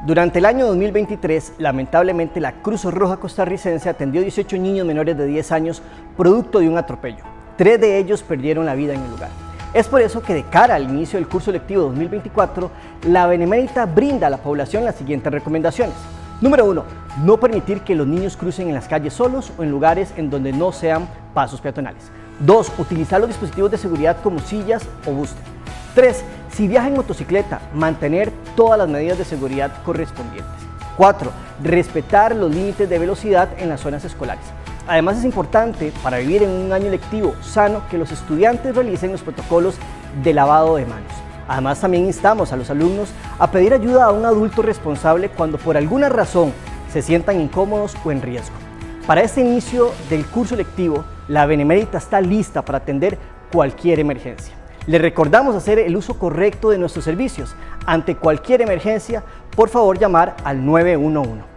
Durante el año 2023, lamentablemente, la Cruz Roja Costarricense atendió 18 niños menores de 10 años producto de un atropello. 3 de ellos perdieron la vida en el lugar. Es por eso que de cara al inicio del curso lectivo 2024, la Benemérita brinda a la población las siguientes recomendaciones. Número 1. No permitir que los niños crucen en las calles solos o en lugares en donde no sean pasos peatonales. 2. Utilizar los dispositivos de seguridad como sillas o booster. 3. Si viaja en motocicleta, mantener todas las medidas de seguridad correspondientes. 4. Respetar los límites de velocidad en las zonas escolares. Además, es importante para vivir en un año lectivo sano que los estudiantes realicen los protocolos de lavado de manos. Además, también instamos a los alumnos a pedir ayuda a un adulto responsable cuando por alguna razón se sientan incómodos o en riesgo. Para este inicio del curso lectivo, la Benemérita está lista para atender cualquier emergencia. Les recordamos hacer el uso correcto de nuestros servicios. Ante cualquier emergencia, por favor llamar al 911.